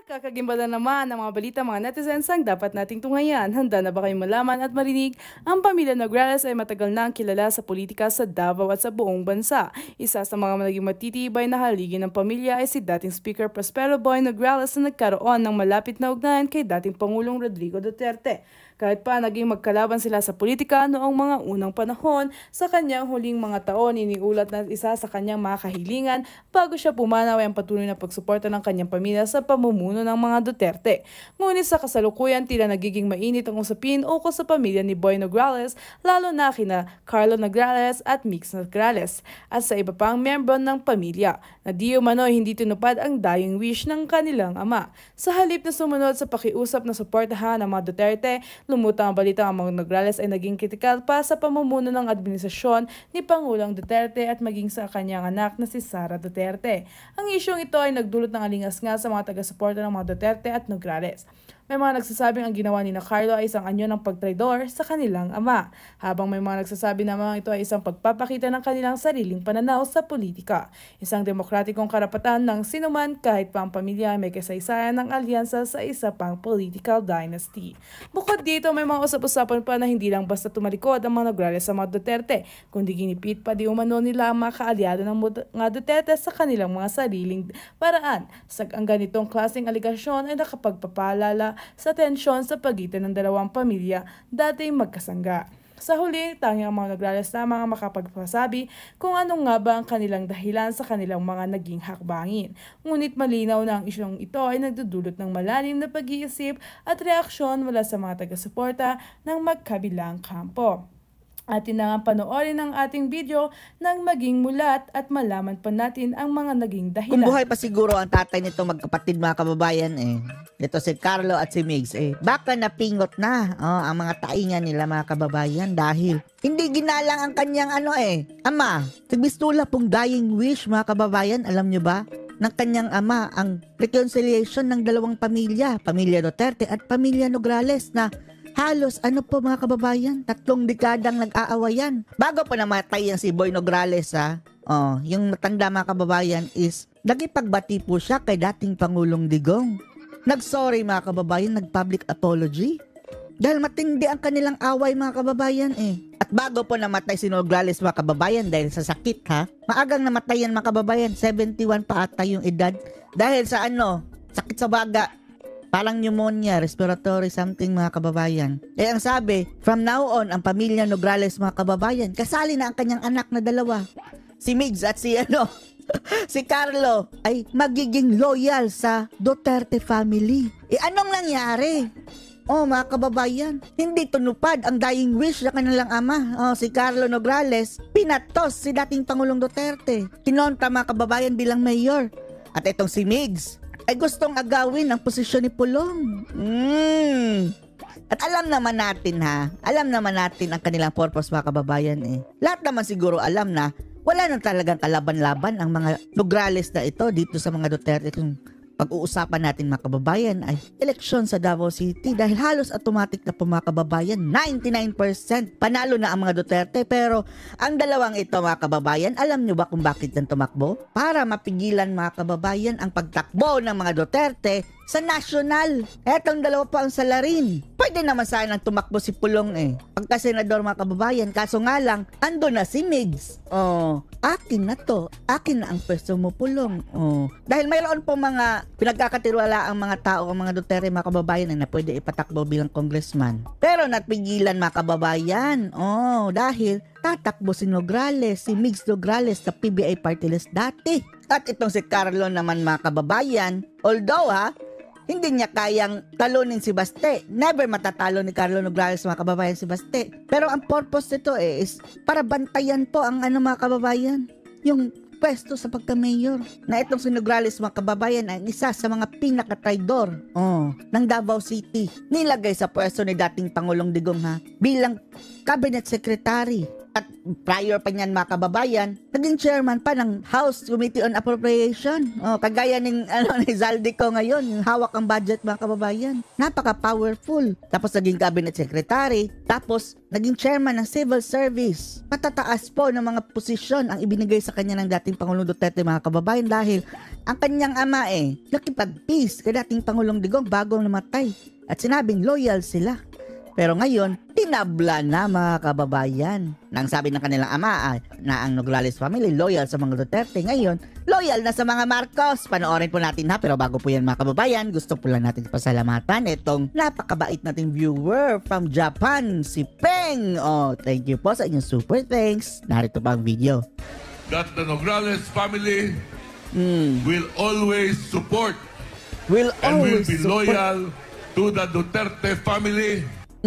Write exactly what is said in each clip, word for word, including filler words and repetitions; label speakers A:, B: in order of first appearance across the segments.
A: Kakagimbala naman ang mga balita mga netizens ang dapat nating tunghayan. Handa na ba kayong malaman at marinig? Ang pamilya Nograles ay matagal na ang kilala sa politika sa Davao at sa buong bansa. Isa sa mga naging matitibay na haligi ng pamilya ay si dating Speaker Prospero Boy Nograles na nagkaroon ng malapit na ugnayan kay dating Pangulong Rodrigo Duterte. Kahit pa naging magkalaban sila sa politika noong mga unang panahon, sa kanyang huling mga taon iniulat na isa sa kanyang mga kahilingan bago siya pumanaw ay ang patuloy na pagsuporta ng kanyang pamilya sa pamumuno ng mga Duterte. Ngunit sa kasalukuyan tila nagiging mainit ang usapin ukol sa pamilya ni Boy Nograles, lalo na kina Carlo Nograles at Mix Nograles at sa iba pang miyembro ng pamilya na di umano hindi tinupad ang dying wish ng kanilang ama. Sa halip na sumunod sa pakiusap na suportahan ng mga Duterte, lumutang ang balita ang mga Nograles ay naging kritikal pa sa pamumuno ng administrasyon ni Pangulong Duterte at maging sa kanyang anak na si Sara Duterte. Ang isyong ito ay nagdulot ng alingas nga sa mga taga-suporta ng mga Duterte at Nograles. May mga nagsasabing ang ginawa ni na Carlo ay isang anyo ng pagtraidor sa kanilang ama, habang may mga nagsasabi namang ito ay isang pagpapakita ng kanilang sariling pananaw sa politika. Isang demokratikong karapatan ng sinuman kahit pa ang pamilya may kasaysayan ng alyansa sa isa pang political dynasty. Bukod dito, may mga usap-usapan pa na hindi lang basta tumalikod ang mga Nograles sa mga Duterte, kundi ginipit pa di umano nila ang mga kaalyado ng mga Duterte sa kanilang mga sariling paraan. Sa ang ganitong klaseng aligasyon ay nakapagpapalala sa tensyon sa pagitan ng dalawang pamilya dating magkasangga. Sa huli, tanging ang mga Nograles na mga makapagpasabi kung ano nga ba ang kanilang dahilan sa kanilang mga naging hakbangin. Ngunit malinaw na ang isyong ito ay nagdudulot ng malalim na pag-iisip at reaksyon mula sa mga taga-suporta ng magkabilang kampo. Atin na nga panoorin ang ating video nang maging mulat at malaman pa natin ang mga naging dahilan.
B: Kung buhay pa siguro ang tatay nito magkapatid mga kababayan eh. Ito si Carlo at si Migs eh. Baka napingot na oh, ang mga taingan nila mga kababayan dahil hindi ginalang ang kanyang ano eh. Ama, tigbistula pong dying wish mga kababayan, alam nyo ba? Ng kanyang ama ang reconciliation ng dalawang pamilya, pamilya Duterte at pamilya Nograles na halos ano po mga kababayan, tatlong dekadang nag-aawayan. Bago po namatay yan si Boy Nograles ha, oh, yung matanda mga kababayan is nagipagbati po siya kay dating Pangulong Digong. Nag-sorry mga kababayan, nag-public apology. Dahil matindi ang kanilang away mga kababayan eh. At bago po namatay si Nograles mga kababayan dahil sa sakit ha, maagang namatay yan mga kababayan, seventy-one pa ata yung edad. Dahil sa ano, sakit sa baga. Parang pneumonia, respiratory something mga kababayan. Eh ang sabi, from now on, ang pamilya Nograles mga kababayan, kasali na ang kanyang anak na dalawa. Si Migs at si ano, si Carlo ay magiging loyal sa Duterte family. Eh anong nangyari? Oh mga kababayan, hindi tunupad ang dying wish ng kanilang ama. Oh, si Carlo Nograles, pinatos si dating Pangulong Duterte. Kinontra mga kababayan bilang mayor. At itong si Migs, ay gustong agawin ang posisyon ni Pulong. Mm. At alam naman natin ha, alam naman natin ang kanilang purpose mga kababayan eh. Lahat naman siguro alam na wala nang talagang kalaban-laban ang mga Nograles na ito dito sa mga Duterte. Kung pag-uusapan natin mga kababayan ay eleksyon sa Davao City dahil halos automatic na po mga kababayan, ninety-nine percent panalo na ang mga Duterte. Pero ang dalawang ito mga kababayan, alam nyo ba kung bakit yan tumakbo? Para mapigilan mga kababayan ang pagtakbo ng mga Duterte sa national. Etong dalawa pa ang salarin. Pwede naman sana tumakbo si Pulong eh. Pagka-senador mga kababayan, kaso nga lang, ando na si Migs. Oh, akin na to. Akin na ang pwesto mo Pulong. Oh. Dahil mayroon po mga pinagkakatiwala ang mga tao, ang mga Duterte mga kababayan na pwede ipatakbo bilang congressman. Pero napigilan mga kababayan. Oh, dahil tatakbo si Nograles, si Migs Nograles sa P B I party list dati. At itong si Carlo naman mga kababayan, although ha, hindi niya kayang talunin si Baste. Never matatalo ni Carlo Nograles mga kababayan si Baste. Pero ang purpose nito eh is para bantayan po ang ano mga kababayan, yung pwesto sa pagka-mayor. Na itong si Nograles mga kababayan ay isa sa mga pinaka-traidor oh, ng Davao City. Nilagay sa pwesto ni dating Pangulong Digong ha, bilang cabinet secretary. At prior pa niyan mga kababayan, naging chairman pa ng House Committee on Appropriation. Oh, kagaya ng ano, ni Zaldico ngayon, yung hawak ang budget mga kababayan. Napaka-powerful. Tapos naging cabinet secretary. Tapos naging chairman ng Civil Service. Matataas po ng mga posisyon ang ibinigay sa kanya ng dating Pangulong Duterte mga kababayan dahil ang kanyang ama eh, nakipag-peace kay dating Pangulong Digong bago namatay. At sinabing loyal sila. Pero ngayon, tinabla na mga kababayan. Nang sabi ng kanilang ama ay, na ang Nograles family loyal sa mga Duterte. Ngayon, loyal na sa mga Marcos. Panoorin po natin ha. Pero bago po yan mga kababayan, gusto po lang natin pasalamatan itong napakabait nating viewer from Japan, si Peng. Oh, thank you po sa inyong super thanks. Narito pa ang video.
C: That the Nograles family
B: mm.
C: will always support
B: will
C: and will
B: always
C: be
B: support.
C: loyal to the Duterte family.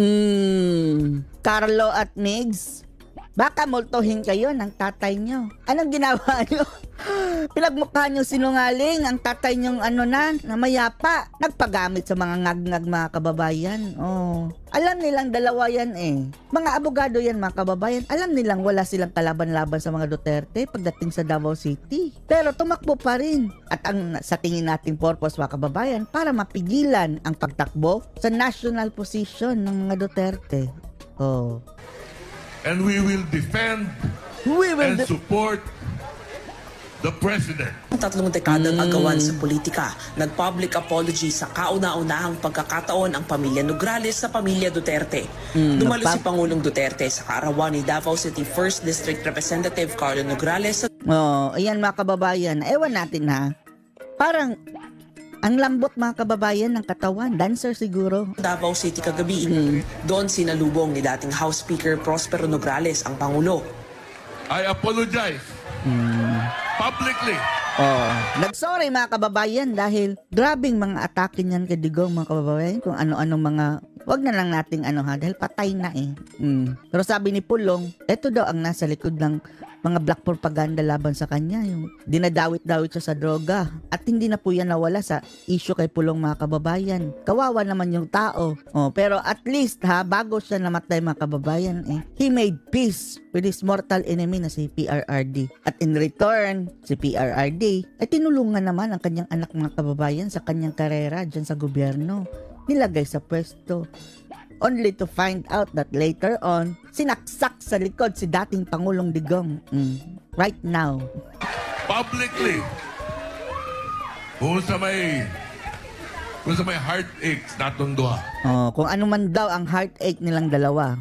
B: Mm, Carlo at Migs, baka multuhin kayo ng tatay nyo. Anong ginawa nyo? Pinagmukha nyo sinungaling ang tatay nyong ano na, na mayapa. Nagpagamit sa mga ngag-ngag mga kababayan. Oh. Alam nilang dalawa yan eh. Mga abogado yan mga kababayan. Alam nilang wala silang kalaban-laban sa mga Duterte pagdating sa Davao City. Pero tumakbo pa rin. At ang sa tingin nating purpose mga kababayan, para mapigilan ang pagtakbo sa national position ng mga Duterte. Oh.
C: And we will defend
B: We will
C: and
B: de-
C: support the President.
D: Tatlong dekadang agawan sa politika, nag-public apology sa kauna-unahang pagkakataon ang pamilya Nograles sa pamilya Duterte.
B: Mm,
D: Dumalo
B: nagpap-
D: si Pangulong Duterte sa kaarawan ni Davao City first District Representative Carlo Nograles sa
B: Oh, ayan mga kababayan. Ewan natin ha. Parang ang lambot mga kababayan ng katawan. Dancer siguro.
D: Davao City kagabi.
B: Mm.
D: Doon sinalubong ni dating House Speaker Prospero Nograles ang Pangulo.
C: I apologize
B: Mm.
C: publicly.
B: Oh, nagsorry mga kababayan dahil grabing mga atake niyan kay Digong mga kababayan kung ano-ano mga wag na lang nating ano ha dahil patay na eh. Mm. Pero sabi ni Pulong, eto daw ang nasa likod ng mga black propaganda laban sa kanya, yung dinadawit-dawit siya sa droga. At hindi na po yan nawala sa issue kay Pulong mga kababayan. Kawawa naman yung tao. Oh, pero at least ha, bago siya namatay mga kababayan, eh, he made peace with his mortal enemy na si P R R D. At in return, si P R R D ay tinulungan naman ang kanyang anak mga kababayan sa kanyang karera dyan sa gobyerno. Nilagay sa pwesto. Only to find out that later on, sinaksak sa likod si dating Pangulong Digong. Mm. Right now.
C: Publicly. Kung sa may kung sa may heartaches natong duha.
B: Oh, kung ano man daw ang heartache nilang dalawa.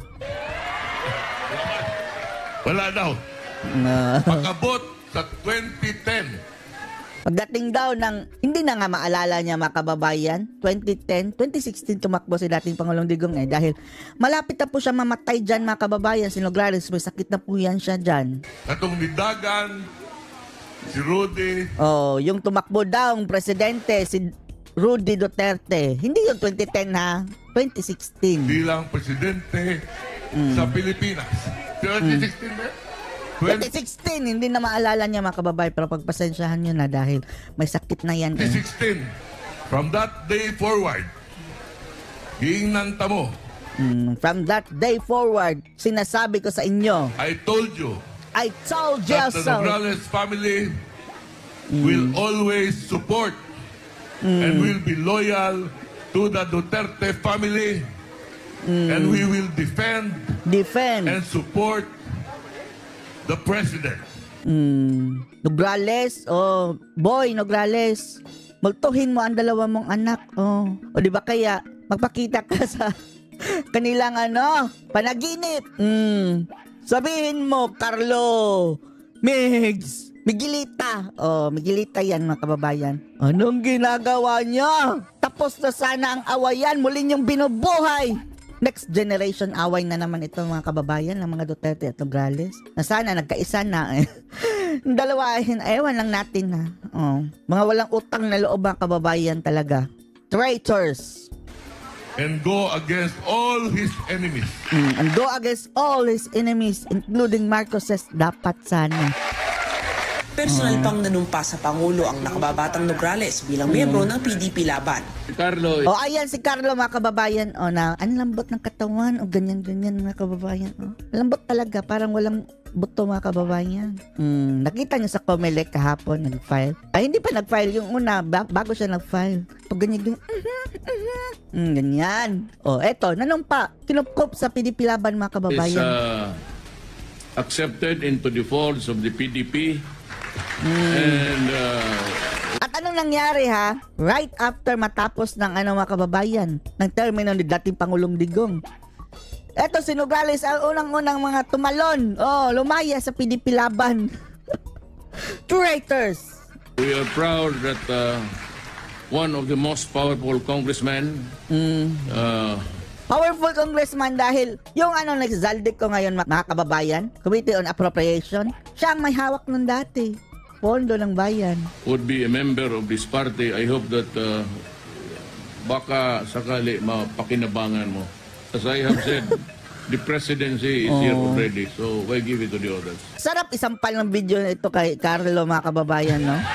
C: Wala daw.
B: Uh,
C: Pagabot sa twenty ten.
B: Pagdating daw ng, hindi na nga maalala niya mga kababayan, twenty ten, twenty sixteen tumakbo si dating Pangulong Digong eh dahil malapit na po siya mamatay dyan mga kababayan. Si Nograles, may sakit na po yan siya dyan.
C: Katong nidagan, si Rudy,
B: Oh, yung tumakbo daw ang presidente, si Rudy Duterte. Hindi yung twenty ten ha, twenty sixteen.
C: bilang presidente sa Pilipinas. twenty sixteen ba?
B: twenty sixteen, hindi na maalala niya mga kababayan pero pagpasensyahan niyo na dahil may sakit na yan.
C: twenty
B: Eh.
C: sixteen. From that day forward, giingnan ta mo,
B: Mm, from that day forward, sinasabi ko sa inyo,
C: I told you
B: I told you
C: that the
B: so.
C: Nograles family will always support and will be loyal to the Duterte family and we will defend
B: Defend.
C: and support the President.
B: Mm, Nograles, oh, boy Nograles, multuhin mo ang dalawa mong anak. Oh, o di ba kaya magpakita ka sa kanilang ano, panaginip. Mm, sabihin mo, Carlo, Migs, Miguelita. Oh, Miguelita yan mga kababayan. Anong ginagawa niya? Tapos na sana ang awayan, muli niyong binubuhay. Next generation away na naman ito mga kababayan ng mga Duterte at Nograles. Na sana nagkaisa na eh. Dalawa, ewan lang natin ha. Oh. Mga walang utang na loob mga kababayan talaga. Traitors.
C: And go against all his enemies.
B: Mm, and go against all his enemies, including Marcoses, dapat sana.
D: Personal pang nanumpa sa Pangulo ang nakababatang Nograles bilang miyembro ng P D P Laban.
C: Carlo,
B: O ayan si Carlo mga kababayan. O na, ang lambot ng katawan. O ganyan-ganyan mga kababayan. O, lambot talaga. Parang walang buto mga kababayan. Hmm, nakita niyo sa Comelec kahapon nag-file. Ay hindi pa nag-file yung una. Ba- bago siya nag-file. Pag ganyan yung hmm, ganyan. O eto, nanumpa. Kinupkup sa P D P Laban mga
C: is
B: kababayan.
C: uh, accepted into the folds of the P D P. And uh,
B: At anong nangyari ha? Right after matapos ng ano mga kababayan, ng termino ni dating Pangulong Digong. Eto si Nograles ang unang-unang mga tumalon. Oh, lumaya sa P D P Laban. Traitors.
C: we are proud that uh, one of the most powerful congressmen uh,
B: Powerful congressman dahil yung ano nagzaldik ko ngayon mga kababayan, Committee on Appropriation, siya ang may hawak nun dati. Pondo ng bayan.
C: would be a member of this party. I hope that uh, baka sakali mapakinabangan mo. As I have said, the presidency is here already, so why give it to the others?
B: Sarap isampal ng video na ito kay Carlo mga kababayan, no?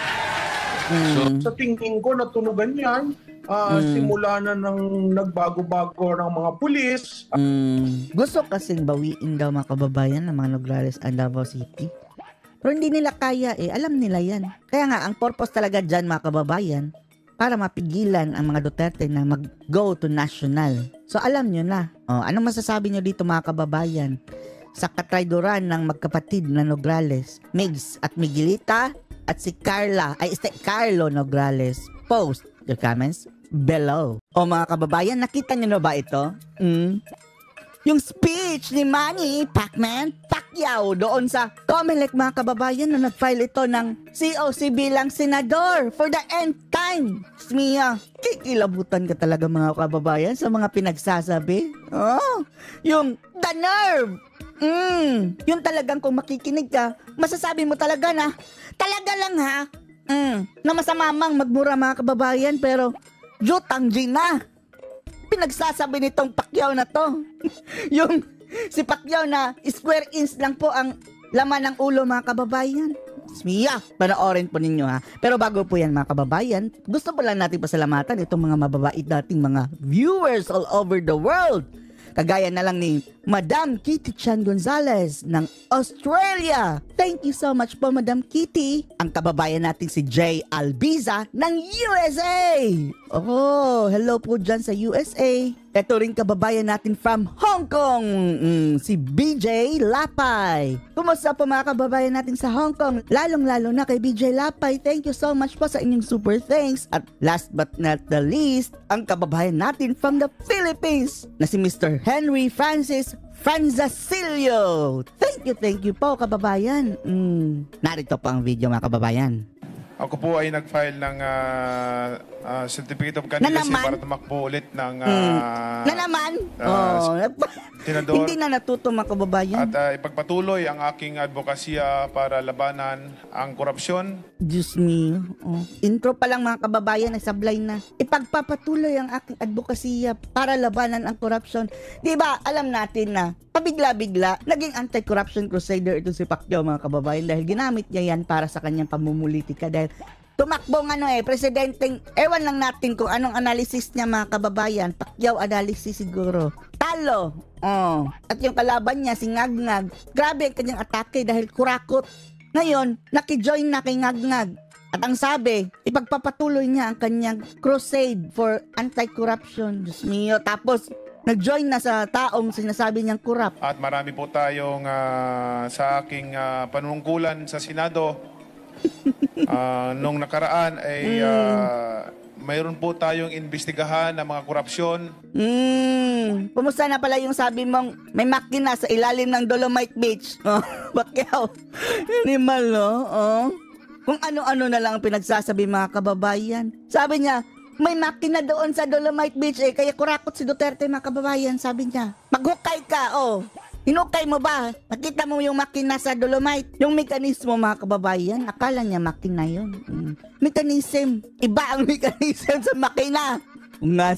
E: Sa tingin ko, natunugan yan. Ah, simula na ng nagbago-bago ng mga pulis.
B: Mm, gusto kasing bawiin daw mga kababayan ng mga Nograles and Davao City. Pero hindi nila kaya eh. Alam nila yan. Kaya nga, ang purpose talaga dyan mga kababayan, para mapigilan ang mga Duterte na mag-go to national. So alam nyo na. O, anong masasabi nyo dito mga kababayan? Sa katrayduran ng magkapatid na Nograles, Migs at Miguelita, at si Carla, ay si Carlo Nograles. Post your comments below. O mga kababayan, nakita nyo na ba ito? Mm? Yung speech ni Manny Pacman Pacquiao doon sa Comelec mga kababayan na nag-file ito ng C O C bilang senador for the end time. Mia, kikilabutan ka talaga mga kababayan sa mga pinagsasabi. Oh, yung the nerve. Mm, yung talagang kung makikinig ka, masasabi mo talaga na, talaga lang ha, mm, na masamamang magmura mga kababayan pero jutang gina. Pinagsasabi nitong Pacquiao na to. Yung si Pacquiao na square inch lang po ang laman ng ulo mga kababayan. Mia, panoorin po ninyo ha. Pero bago po yan mga kababayan, gusto po lang natin pasalamatan itong mga mababait dating mga viewers all over the world. Kagaya na lang ni Madam Kitty Chan Gonzalez ng Australia. Thank you so much po Madam Kitty. Ang kababayan natin si Jay Albiza ng U S A. Oh, hello po dyan sa U S A. Ito rin kababayan natin from Hong Kong, mm, si B J Lapay. Kumusta po mga kababayan natin sa Hong Kong? Lalong-lalo na kay B J Lapay. Thank you so much po sa inyong super thanks. At last but not the least, ang kababayan natin from the Philippines na si Mister Henry Francis Franzacilio. Thank you, thank you po kababayan. Mm. Narito po ang video mga kababayan.
F: Ako po ay nag-file ng uh, uh, Certificate of Candidacy para tumakbo ulit ng uh,
B: mm. Na naman?
F: Uh,
B: oh,
F: senador.
B: Hindi na natuto mga kababayan.
F: At uh, ipagpatuloy ang aking advokasya para labanan ang korupsyon.
B: Diyos me. Oh. Intro pa lang mga kababayan ay sablay na. Ipagpapatuloy ang aking advokasya para labanan ang korupsyon. Diba, alam natin na pabigla-bigla, naging anti-corruption crusader ito si Pacquiao mga kababayan dahil ginamit niya yan para sa kanyang pamumulitika dahil tumakbong ano eh, presidenteng, ewan lang natin kung anong analysis niya mga kababayan, Pacquiao analysis siguro. Talo! Oh. At yung kalaban niya, si Ngagngag, grabe ang kanyang atake dahil kurakot. Ngayon, nakijoin na kay Ngagngag. At ang sabi, ipagpapatuloy niya ang kanyang crusade for anti-corruption. Diyos mio. Tapos, nag-join na sa taong sinasabi niyang kurap.
F: At marami po tayong uh, sa aking uh, panunungkulan sa Senado uh, nung nakaraan ay uh, mayroon po tayong investigahan ng mga korupsyon.
B: Hmm, kumusta na pala yung sabi mong may makina sa ilalim ng Dolomite Beach? Oh, Pacquiao. Animal, no? Oh. Kung ano-ano na lang ang pinagsasabi mga kababayan. Sabi niya, may makina doon sa Dolomite Beach eh, kaya kurakot si Duterte mga kababayan, sabi niya. Maghukay ka, oh. Hinukay mo ba? Nakita mo yung makina sa Dolomite? Yung mekanismo mga kababayan, akala niya makina yun. Mm. Mechanism. Iba ang mechanism sa makina. Ungas.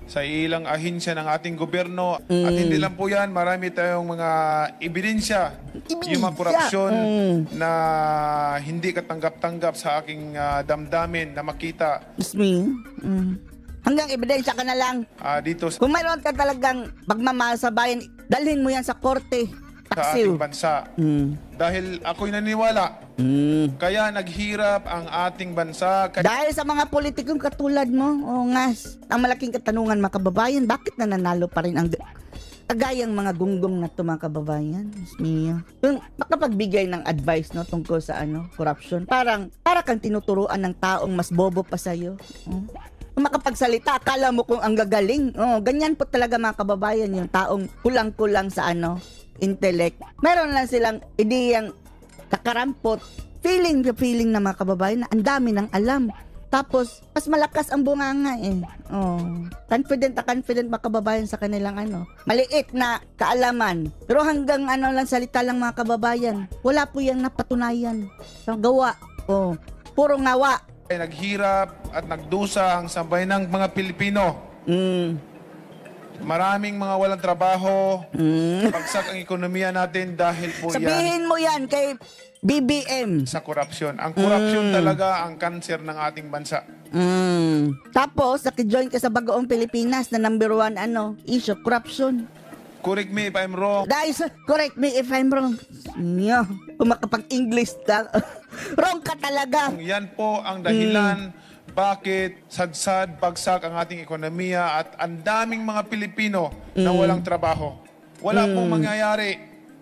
F: sa ilang ahensya ng ating gobyerno. At hindi lang po yan, marami tayong mga ebidensya, yung mga korupsyon
B: Mm.
F: na hindi katanggap-tanggap sa aking ah, damdamin na makita
B: Excuse me. Mm. Hanggang ebidensya ka na lang.
F: ah, dito sa,
B: Kung mayroon ka talagang pagmamahal sa bayan, dalhin mo yan sa korte.
F: sa
B: Taksiw.
F: ating bansa.
B: Mm.
F: Dahil ako'y naniniwala,
B: Mm.
F: kaya naghirap ang ating bansa. Kaya
B: Dahil sa mga politikong katulad mo, o ngas, ang malaking katanungan mga kababayan, bakit nananalo pa rin ang kagayang mga gunggong na to mga kababayan? Diyos mio. Yung makapagbigay ng advice no tungkol sa ano, corruption, parang para kang tinuturuan ng taong mas bobo pa sa'yo. Oh. Kung makapagsalita, akala mo kung ang gagaling. Oh, ganyan po talaga mga kababayan yung taong kulang-kulang sa ano, intellect. Meron lang silang ideyang kakarampot. Feeling the feeling na mga kababayan na ang dami ng alam. Tapos, mas malakas ang bunganga eh. Oh. Confident na confident mga kababayan sa kanilang ano. Maliit na kaalaman. Pero hanggang ano lang salita lang mga kababayan. Wala po yung napatunayan. Sa gawa. Oh. Puro ngawa.
F: ay naghirap at nagdusa ang sambayanang mga Pilipino.
B: Mm.
F: Maraming mga walang trabaho,
B: Mm.
F: bagsak ang ekonomiya natin dahil po yan
B: Sabihin mo yan kay B B M.
F: sa korupsyon. Ang korupsyon talaga ang kanser ng ating bansa.
B: Mm. Tapos, nakijoin ka sa Bagoong Pilipinas na number one ano, issue, corruption.
F: Correct me if I'm wrong.
B: Guys, correct me if I'm wrong. Nyo, kung makapag-English ka, wrong ka talaga.
F: Yan po ang dahilan bakit sadsad, bagsak ang ating ekonomiya at ang daming mga Pilipino na walang trabaho. Wala pong mangyayari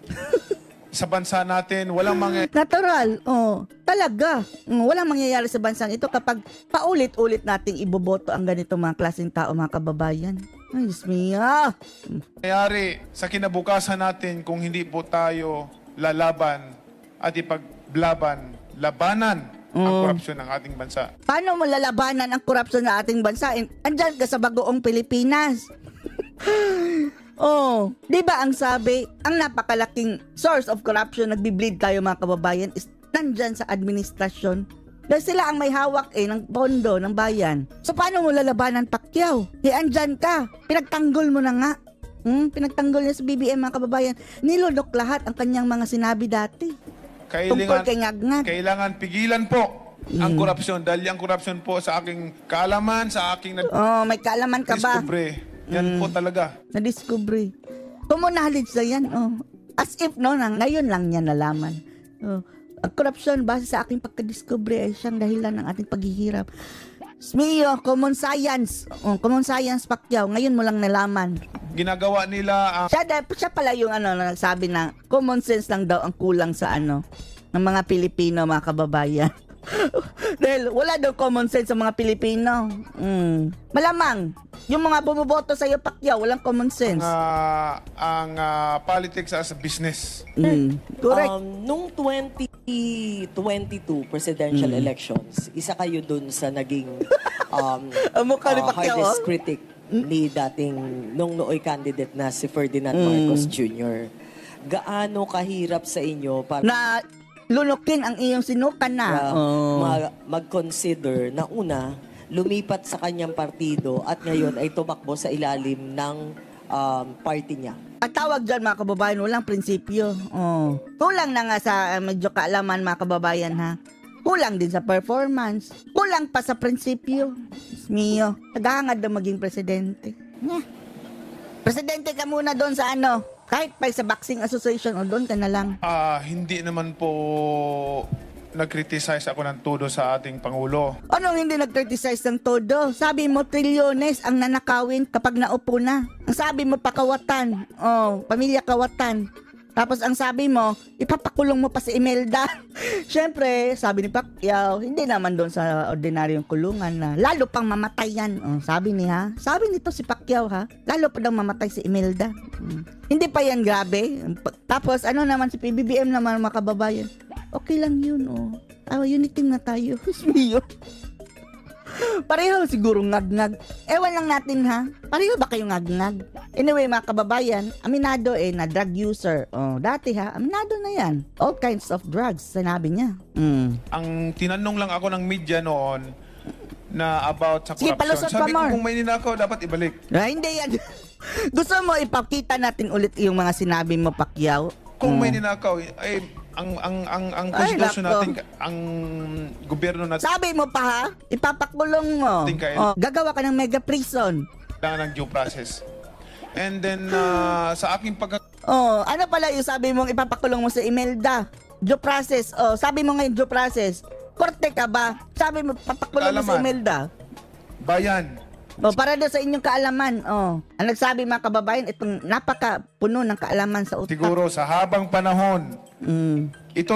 F: sa bansa natin. Walang mangyayari.
B: Natural, oh, talaga. Mm, walang mangyayari sa bansang ito kapag paulit-ulit nating iboboto ang ganito mga klaseng tao, mga kababayan. Ay, Diyos mio.
F: mangyayari sa kinabukasan natin kung hindi po tayo lalaban at ipaglaban, labanan ang korupsyon ng ating bansa.
B: Paano mo lalabanan ang korupsyon ng ating bansa? In- Andyan ka sa Bagoong Pilipinas. Oh, di ba ang sabi, ang napakalaking source of corruption, nagbi-bleed tayo mga kababayan, is nandyan sa administrasyon. Dahil sila ang may hawak eh ng pondo ng bayan. So paano mo lalabanan, Pacquiao? Eh andyan ka, pinagtanggol mo na nga. Hmm? Pinagtanggol niya sa B B M mga kababayan. Nilodok lahat ang kanyang mga sinabi dati. Tungkol
F: Kailangan,
B: kay Ngagngag.
F: kailangan pigilan po ang korupsyon dahil ang korupsyon po sa aking kaalaman, sa aking
B: Oh, may kaalaman ka ba?
F: na-discovery. Yan po talaga.
B: Na-discovery. Kung knowledge na yan, oh. As if, no, na, ngayon lang niya nalaman. Oh. Ang korupsyon, base sa aking pagka-discovery, ay siyang dahilan ng ating paghihirap. Smio, common science. Oh, common science, Pacquiao. Ngayon mo lang nalaman.
F: Ginagawa nila ang
B: Siya, siya pala yung ano, na nagsabi na common sense lang daw ang kulang sa ano, ng mga Pilipino, mga kababayan. Dahil wala daw common sense sa mga Pilipino. Mm. Malamang, yung mga bumoboto sa iyo, Pacquiao, walang common sense.
F: ah, ang ah, politics as a business.
B: Mm. Correct.
G: Um, nung twenty twenty-two presidential elections, isa kayo dun sa naging um,
B: Ang mukha ni
G: uh,
B: Pacquiao,
G: hardest
B: oh.
G: critic ni dating nung nooy candidate na si Ferdinand Marcos Junior Gaano kahirap sa inyo para
B: Na lunukin ang iyong sinukan na.
G: uh,
B: Oh.
G: ma- mag-consider na una, lumipat sa kanyang partido at ngayon ay tumakbo sa ilalim ng um, party niya.
B: At tawag dyan mga kababayan, walang prinsipyo. Oh. Kulang na nga sa uh, medyo kaalaman mga kababayan ha. Kulang din sa performance. Kulang pa sa prinsipyo. Diyos mio, naghahangad na maging presidente. Nya. Presidente ka muna doon sa ano, kahit pa sa Boxing Association o doon ka na lang.
F: Ah, hindi naman po nag-criticize ako ng todo sa ating Pangulo.
B: Anong hindi nag-criticize ng todo? Sabi mo, trilyones ang nanakawin kapag naupo na. Ang sabi mo, pakawatan. Oh, pamilya kawatan. Tapos ang sabi mo, ipapakulong mo pa si Imelda. Siyempre, sabi ni Pacquiao, hindi naman doon sa ordinaryong kulungan na lalo pang mamatay yan. Oh, sabi niya, sabi nito si Pacquiao ha, lalo pa daw mamatay si Imelda. Hmm. Hindi pa yan grabe. Tapos ano naman si P B B M naman mga kababayan, okay lang yun oh. Ah, unity na tayo. Mio. Pareho siguro ngagngag. Ewan lang natin ha. Pareho ba kayo ngagngag? Anyway mga kababayan, aminado eh na drug user. Oh, dati ha, aminado na yan. All kinds of drugs, sinabi niya. Mm.
F: Ang tinanong lang ako ng media noon, na about sa
B: Sige,
F: corruption.
B: palusot pa
F: Sabi ko,
B: more.
F: kung may ninakaw, dapat ibalik.
B: Ah, hindi yan. Gusto mo ipakita natin ulit yung mga sinabi mo, Pacquiao?
F: Kung
B: Mm.
F: may ninakaw, ay ang ang ang ang
B: Ay,
F: konstitusyon
B: nako.
F: natin, ang gobyerno natin
B: Sabi mo pa ha, ipapakulong mo.
F: Tingkain.
B: Oh, gagawa ka ng mega prison.
F: kailangan ng due process. And then uh, sa aking pag
B: Oh, ano pala yung sabi mong ipapakulong mo sa Imelda? Due process. Oh, sabi mo ngayon due process. Korte ka ba? Sabi mo papakulong mo sa
F: Kaalaman.
B: Imelda.
F: bayan,
B: Oh, para doon sa inyong kaalaman. Oh, ang nagsabi mga kababayan, itong napaka puno ng kaalaman sa utak.
F: siguro sa habang panahon,
B: Mm.
F: ito,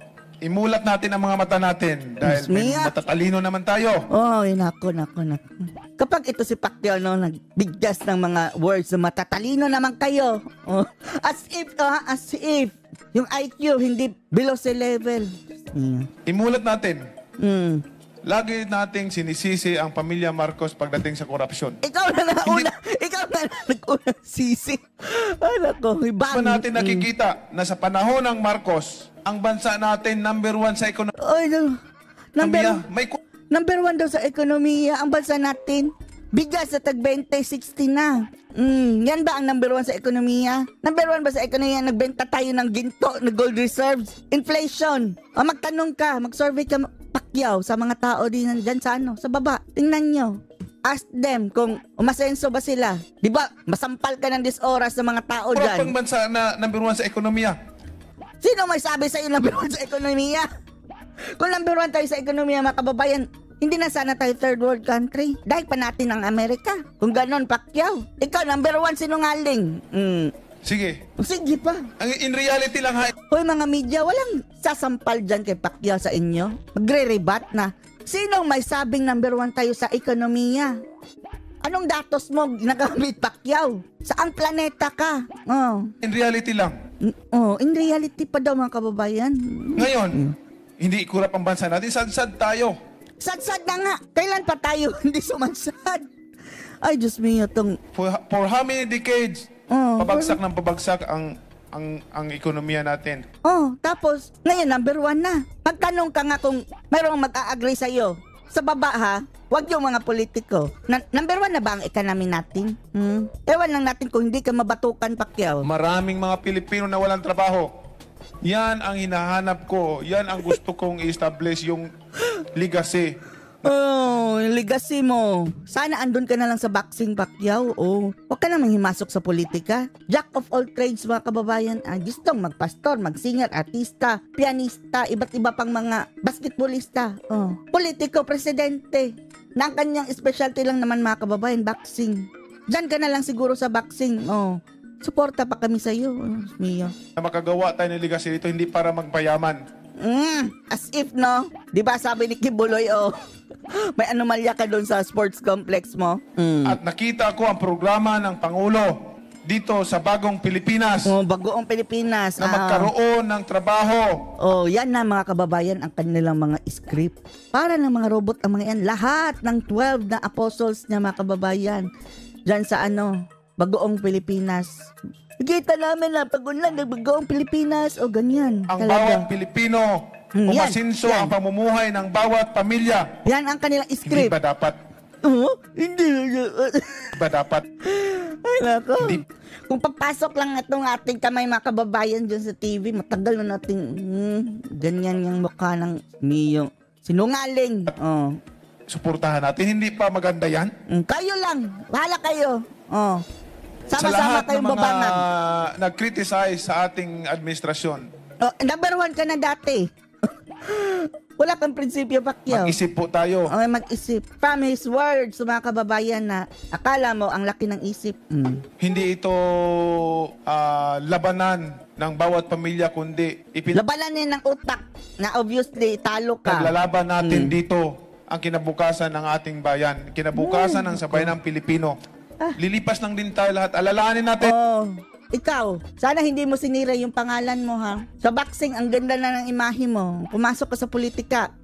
F: imulat natin ang mga mata natin dahil may
B: Mia.
F: matatalino naman tayo.
B: Oh, nako, nako, nako. Kapag ito si Pacquiao, no, nagbigkas ng mga words na matatalino naman kayo. Oh, as if, oh, as if, yung I Q hindi below sa level. Mm.
F: Imulat natin.
B: Mm.
F: Lagi nating sinisisi ang pamilya Marcos pagdating sa korupsyon.
B: Ikaw na nauna, ikaw na nag-unang sisi. Ay, nako, ibang.
F: Pa natin nakikita na sa panahon ng Marcos, ang bansa natin number one sa ekonomiya.
B: Ay, no. Number,
F: May ku-
B: number one daw sa ekonomiya, ang bansa natin. Bigas sa tag twenty sixty na. Mm, yan ba ang number one sa ekonomiya? Number one ba sa ekonomiya? Nagbenta tayo ng ginto, ng gold reserves, inflation. O magtanong ka, mag-survey ka, Pacquiao, sa mga tao din dyan sa ano, sa baba. Tingnan nyo. Ask them kung umasenso ba sila. Di ba? Masampal ka ng disoras sa mga tao
F: Kurang
B: dyan.
F: pang bansa na number one sa ekonomiya.
B: Sino may sabi sa'yo number one sa ekonomiya? Kung number one tayo sa ekonomiya, mga kababayan, hindi na sana tayo third world country. Dahil pa natin ang Amerika. Kung ganon, Pacquiao. Ikaw, number one sinungaling. Mm.
F: Sige.
B: Sige pa.
F: Ang in reality lang ha.
B: Hoy mga media, walang sasampal dyan kay Pacquiao sa inyo. Magre-rebat na. Sinong may sabing number one tayo sa ekonomiya? Anong datos mo ginagamit, Pacquiao? Saang planeta ka? Oh.
F: In reality lang.
B: Oh, in reality pa daw mga kababayan.
F: Ngayon, hindi kurap ang bansa natin. Sad-sad tayo.
B: Sad-sad na nga. Kailan pa tayo hindi sumansad? Ay, Diyos mio, tong...
F: For, for how many decades,
B: Oh,
F: pabagsak ng pabagsak ang ang ang ekonomiya natin.
B: Oh, tapos, ngayon, number one na. Magtanong ka nga kung mayroong mag-a-agree sa'yo. Sa baba, ha? Huwag yung mga politiko. Na- number one na ba ang economy natin? Hmm? Ewan lang natin kung hindi ka mabatukan, Pacquiao.
F: Maraming mga Pilipino na walang trabaho. Yan ang hinahanap ko. Yan ang gusto kong i-establish, yung legacy.
B: Oh, yung legacy mo. Sana andun ka na lang sa boxing, Pacquiao. Oh, huwag ka namang himasok sa politika. Jack of all trades, mga kababayan. Ah, gustong magpastor, magsinger, artista, pianista, iba't iba pang mga basketballista. Oh, politiko, presidente. Na ang kanyang specialty lang naman, mga kababayan, boxing. Diyan ka na lang siguro sa boxing. Oh, suporta pa kami sa iyo. Oh, Mio.
F: Na makagawa tayo ng legacy dito, hindi para magpayaman.
B: Mm, as if, no? Di ba sabi ni Kibuloy, oh, may anomalya ka doon sa sports complex mo? Mm.
F: At nakita ko ang programa ng Pangulo dito sa Bagong Pilipinas
B: Oh, bagoong Pilipinas.
F: na
B: ah.
F: magkaroon ng trabaho.
B: Oh, yan na mga kababayan ang kanilang mga script. Para ng mga robot ang mga yan. Lahat ng twelve na apostles niya, mga kababayan. Diyan sa ano, Bagoong Pilipinas. Kita namin na pag unlan ng Bagoong Pilipinas. O, ganyan.
F: Ang
B: talaga.
F: bawat Pilipino,
B: Hmm, yan,
F: umasinso
B: yan.
F: ang pamumuhay ng bawat pamilya.
B: Yan ang kanilang
F: Hindi
B: script.
F: ba dapat?
B: Oh, hindi.
F: Hindi ba dapat?
B: Ay, nako.
F: Hindi.
B: Kung papasok lang itong ating kamay mga kababayan dyan sa T V, matagal na natin, hmm, ganyan yung mukha ng Mio. Sinungaling. Oh.
F: Suportahan natin. Hindi pa maganda yan?
B: Mm, kayo lang. Bahala kayo. Oh.
F: Sa
B: Sama-sama
F: lahat ng
B: kayong
F: mga
B: babangan.
F: nag-criticize sa ating administrasyon,
B: Oh, number one ka na dati. Wala kang prinsipyo, Pacquiao.
F: mag-isip po tayo.
B: Okay, mag-isip. From his words, sa mga kababayan na akala mo ang laki ng isip. Mm.
F: Hindi ito ah, labanan ng bawat pamilya, kundi ipin-
B: Labanan niya ng utak na obviously talo ka.
F: naglalaban natin
B: Mm.
F: dito ang kinabukasan ng ating bayan, kinabukasan ng sabayan ng Pilipino. Lilipas lang din tayo lahat. Alalahanin natin.
B: Oh, ikaw, sana hindi mo sinira yung pangalan mo, ha? Sa boxing, ang ganda na ng imahe mo. Pumasok ka sa politika.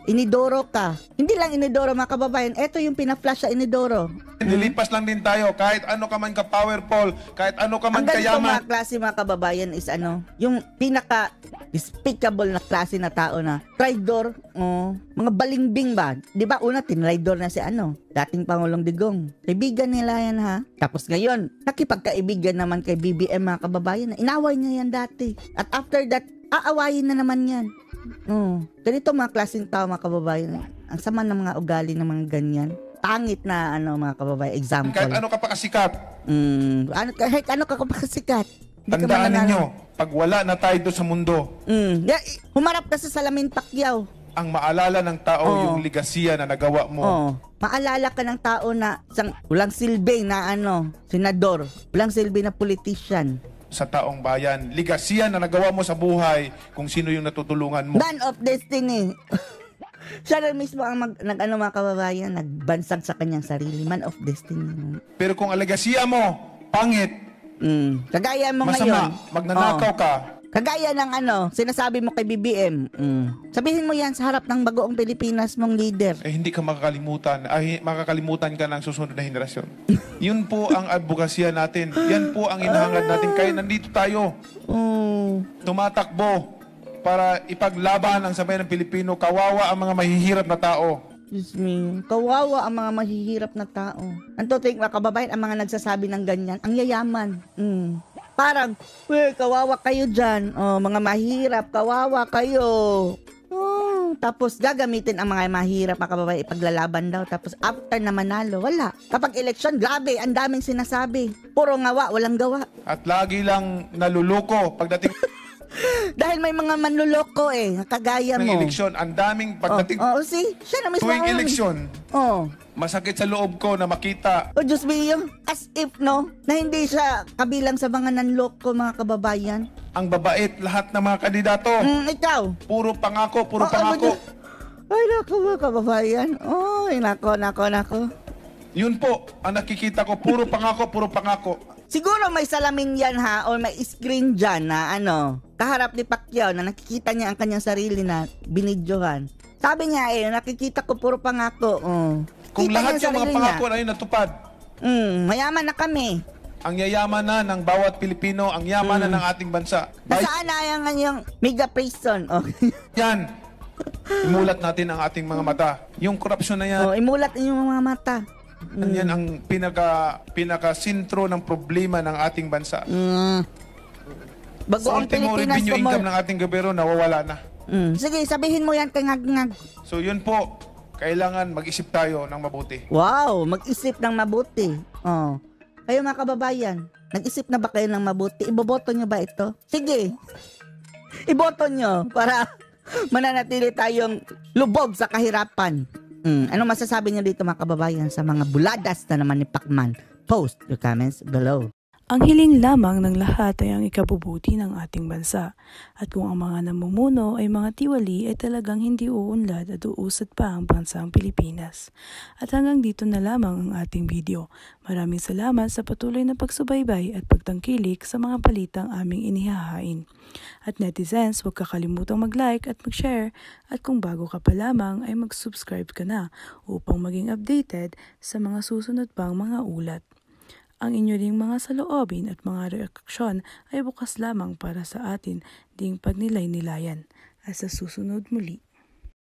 B: inidoro ka. Hindi lang inidoro mga kababayan, eto yung pina-flash sa inidoro.
F: Nilipas lang din tayo, kahit ano ka man ka-powerful, kahit ano ka man
B: Ang ganito
F: kayaman.
B: mga klase mga kababayan is ano, yung pinaka despicable na klase na tao na traidor, oh, mga balimbing ba? Di ba una tinraidor na si ano, dating Pangulong Digong. Kaibigan nila yan ha. Tapos ngayon, nakipagkaibigan naman kay B B M mga kababayan. Inaway niya yan dati. At after that, aawayin na naman yan. Oh, ganito mga klaseng tao mga kababayan. Ang sama ng mga ugali ng mga ganyan. Pangit na ano mga kababayan, example.
F: Kahit ano ka pa kasikat.
B: Mm, ano, kahit ano ka pa kasikat. Hindi ka
F: Tandaan
B: mananalo.
F: ninyo, pag wala na tayo doon sa mundo,
B: Mm. Yeah, humarap ka sa Salamin Pacquiao.
F: ang maalala ng tao
B: Oo.
F: yung ligasiya na nagawa mo.
B: Oh. Maalala ka ng tao na isang walang silbi na ano, senador, walang silbi na politician.
F: Sa taong bayan, ligasiya na nagawa mo sa buhay kung sino yung natutulungan mo.
B: Man of destiny. Siya rin mismo ang mag, nag, ano, mga kababayan, nagbansag sa kanyang sarili. Man of destiny.
F: Pero kung ang ligasiya mo, pangit,
B: Mm. Kagaya mo ngayon.
F: masama, magnanakaw
B: Oh.
F: ka,
B: Kagaya ng ano, sinasabi mo kay B B M. Mm. Sabihin mo yan sa harap ng bagoong Pilipinas mong leader.
F: eh hindi ka makakalimutan, ay makakalimutan ka ng susunod na henerasyon. Yun po ang advokasya natin. Yan po ang hinahangad natin. Kaya nandito tayo,
B: Mm.
F: tumatakbo para ipaglaban ang sambayan ng Pilipino. Kawawa ang mga mahihirap na tao.
B: Excuse me. Kawawa ang mga mahihirap na tao. Ang totoo mga kababayan, ang mga nagsasabi ng ganyan, ang yayaman. Mm. Parang, we, kawawa kayo dyan. Oh, mga mahirap, kawawa kayo. Oh, tapos gagamitin ang mga mahirap mga kababayan, ipaglalaban daw. Tapos after na manalo, wala. Kapag eleksyon, grabe, ang daming sinasabi. Puro ngawa, walang gawa.
F: At lagi lang naluluko pagdating
B: Dahil may mga manluloko eh, kagaya
F: ng
B: mo.
F: eleksyon. Ang daming pagdating
B: Oh, oh, see? Siya na mismo.
F: tuwing
B: ang-
F: eleksyon.
B: Oh.
F: Masakit sa loob ko na makita
B: O Diyos mio, as if no, na hindi siya kabilang sa mga nanloko mga kababayan.
F: ang babait lahat ng mga kandidato.
B: Mm, ikaw.
F: Puro pangako, puro
B: Oo,
F: pangako.
B: Diyos. Ay, nako mga kababayan. Ay, nako, nako, nako.
F: Yun po, ang nakikita ko, puro pangako, puro pangako.
B: Siguro may salamin yan ha, o may screen dyan na ano, kaharap ni Pacquiao na nakikita niya ang kanyang sarili na binidyohan. Sabi niya eh, nakikita ko puro pangako. Oh.
F: Kung
B: Kita
F: lahat
B: niya
F: yung mga
B: sarili
F: pangako
B: niya.
F: na yun natupad,
B: Mm, mayaman na kami.
F: ang yayaman na ng bawat Pilipino, ang yaman na ng ating bansa. By
B: Nasaan na yung kanyang mega prison? Oh.
F: yan, imulat natin ang ating mga mata. Yung korupsyon na yan,
B: oh, imulat yung mga mata.
F: yan ang pinaka, pinaka-sintro ng problema ng ating bansa.
B: Mm. Bago
F: Sa
B: ang
F: ultimo
B: Pilipinas
F: revenue
B: kumor-
F: income ng ating gobyerno, nawawala na.
B: Mm. Sige, sabihin mo yan kay ngag-ngag.
F: So yun po, kailangan mag-isip tayo ng mabuti.
B: Wow, mag-isip ng mabuti. Oh. Kayo mga kababayan, nag-isip na ba kayo ng mabuti? Iboboto nyo ba ito? Sige. Iboto nyo para mananatili tayong lubog sa kahirapan. Mm. Ano masasabi nyo dito mga kababayan sa mga buladas na naman ni Pacman? Post your comments below.
A: Ang hiling lamang ng lahat ay ang ikabubuti ng ating bansa. At kung ang mga namumuno ay mga tiwali ay talagang hindi uunlad at uusad pa ang bansang Pilipinas. At hanggang dito na lamang ang ating video. Maraming salamat sa patuloy na pagsubaybay at pagtangkilik sa mga balitang aming inihahain. At netizens, huwag kakalimutang mag-like at mag-share. At kung bago ka pa lamang ay mag-subscribe ka na upang maging updated sa mga susunod pang mga ulat. Ang inyo ring mga saloobin at mga reaksyon ay bukas lamang para sa atin ding pagnilay-nilayan. At sa susunod muli.